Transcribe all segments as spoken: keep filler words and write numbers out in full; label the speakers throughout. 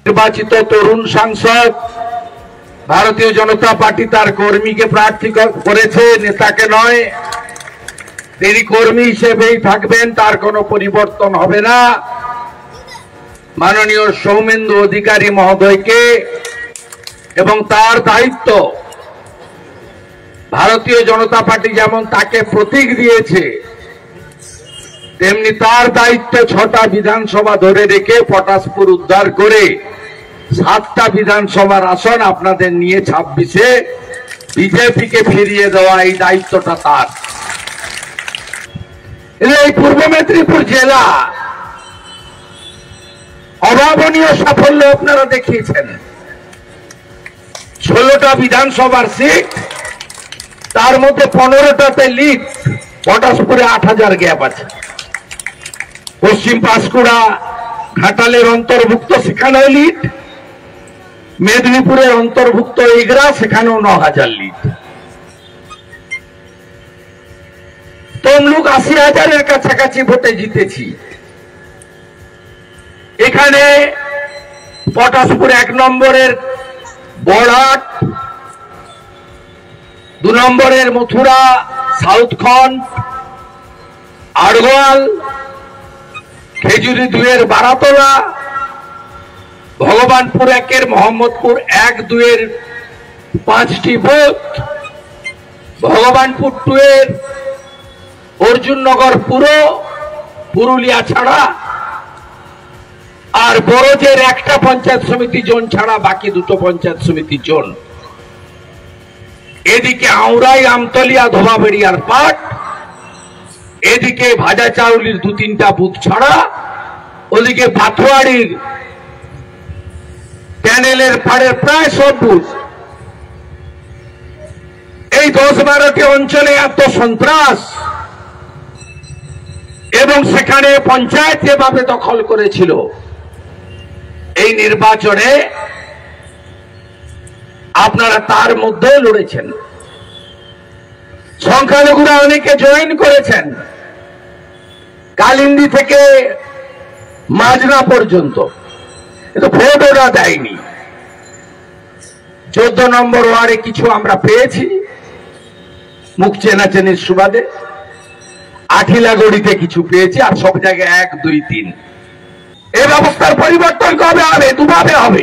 Speaker 1: নির্বাচিত তরুণ সাংসদ ভারতীয় জনতা পার্টি তার কর্মীকে প্রার্থী করেছে, নেতাকে নয়। তিনি কর্মী হিসেবেই থাকবেন, তার কোনো পরিবর্তন হবে না। মাননীয় সৌমেন্দু অধিকারী মহোদয়কে এবং তার দায়িত্ব, ভারতীয় জনতা পার্টি যেমন তাকে প্রতীক দিয়েছে, তেমনি তার দায়িত্বে ছটা বিধানসভা ধরে রেখে পটাশপুর উদ্ধার করে সাতটা বিধানসভার আসন আপনাদের নিয়ে ছাব্বিশে বিজেপিকে ফিরিয়ে দেওয়া, এই দায়িত্বটা তার। এই পূর্ব মেদিনীপুর জেলা অভাবনীয় সাফল্য আপনারা দেখিয়েছেন। ষোলোটা বিধানসভার সিট, তার মধ্যে পনেরোটাতে লিড। পটাশপুরে আট হাজার গ্যাপ আছে। পশ্চিম পাঁশকুড়া ঘাটালের অন্তর্ভুক্ত, সেখানেও লিড। মেদিনীপুরের অন্তর্ভুক্ত এগরা, সেখানেও ন হাজার লিড। তমলুক আশি হাজারের কাছাকাছি ভোটে জিতেছি। এখানে পটাশপুর এক নম্বরের বড়াট, দু নম্বরের মথুরা, সাউথখন্ড, আড়গোয়াল, খেজুরি দুয়ের বারাতলা, ভগবানপুর একের, মোহাম্মদপুর এক দুয়ের পাঁচটি বুথ, ভগবানপুর টু এর অর্জুননগর পুরো, পুরুলিয়া ছাড়া, আর বড়জের একটা পঞ্চায়েত সমিতি জোন ছাড়া বাকি দুটো পঞ্চায়েত সমিতি জোন। এদিকে আউরাই, আমতলিয়া, ধোবাবেড়িয়ার পাট, এদিকে ভাজা চাউলির দু তিনটা বুথ ছাড়া, ওদিকে পাথুয়াড়ির প্যানেলের পাড়ের প্রায় সব বুথ। এই দশ বারোটি অঞ্চলে এত সন্ত্রাস, এবং সেখানে পঞ্চায়েত যেভাবে দখল করেছিল, এই নির্বাচনে আপনারা তার মধ্যে লড়েছেন। সংখ্যালঘুরা অনেকে জয়েন করেছেন, কালিন্দী থেকে মাজনা পর্যন্ত, কিন্তু ভোট ওরা দেয়নি। চোদ্দ নম্বর ওয়ার্ডে কিছু আমরা পেয়েছি মুখ চেনাচেনির সুবাদে, আঠিলাগড়িতে কিছু পেয়েছি, আর সব জায়গায় এক দুই তিন। এই ব্যবস্থার পরিবর্তন কবে হবে? দুভাবে হবে।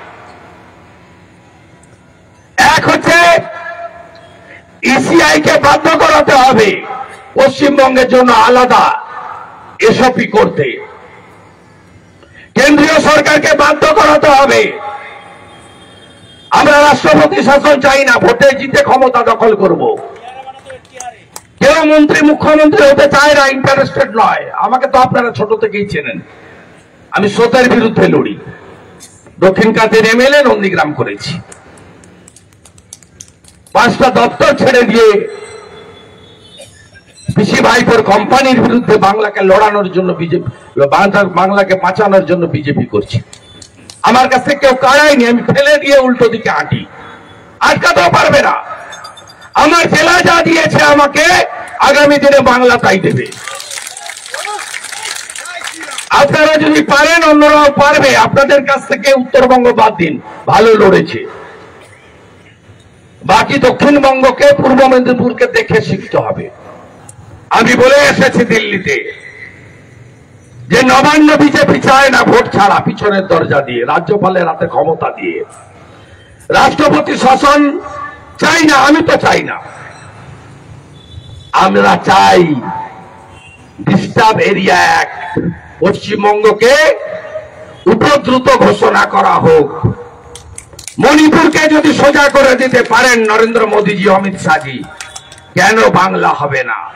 Speaker 1: এক হচ্ছে ইসিআই কে বাধ্য করাতে হবে পশ্চিমবঙ্গের জন্য আলাদা এসপি করতে। কেন্দ্রীয় সরকারকে বাধ্য করাতে হবে। আমরা রাষ্ট্রপতি শাসন চাই না, ভোটে জিতে ক্ষমতা দখল করব। কেউ মন্ত্রী মুখ্যমন্ত্রী হতে চায় না, ইন্টারেস্টেড নয়। আমাকে তো আপনারা ছোট থেকেই চেনেন, আমি স্রোতের বিরুদ্ধে লড়ি। দক্ষিণ কাতের এমএলএ নন্দীগ্রাম করেছি, পাঁচটা দপ্তর ছেড়ে দিয়ে পিসি ভাইপোর কোম্পানির বিরুদ্ধে বাংলাকে লড়ানোর জন্য বিজেপি, বাংলাকে বাঁচানোর জন্য বিজেপি করছি। আমার কাছ থেকে কেউ কাড়ায়নি, আমি ফেলে দিয়ে উল্টো দিকে হাঁটি, আটকাতেও পারবে না। আমার জেলা যা দিয়েছে আমাকে, আগামী দিনে বাংলা তাই দেবে। আপনারা যদি পারেন, অন্যরাও পারবে। আপনাদের কাছ থেকে উত্তরবঙ্গ বাদ দিন, ভালো লড়েছে। বাকি দক্ষিণবঙ্গকে, পূর্ব মেদিনীপুরকে দেখে শিখতে হবে। আমি বলে এসেছি দিল্লিতে যে নবান্ন বিজেপি চায় না ভোট ছাড়া, পিছনের দরজা দিয়ে, রাজ্যপালের হাতে ক্ষমতা দিয়ে। রাষ্ট্রপতি শাসন চাই না, আমি তো চাই না। আমরা চাই ডিস্টার্ব এরিয়া অ্যাক্ট, পশ্চিমবঙ্গকে উপদ্রুত ঘোষণা করা হোক। মণিপুরকে যদি সোজা করে দিতে পারেন নরেন্দ্র মোদীজি, অমিত শাহজি, কেন বাংলা হবে না?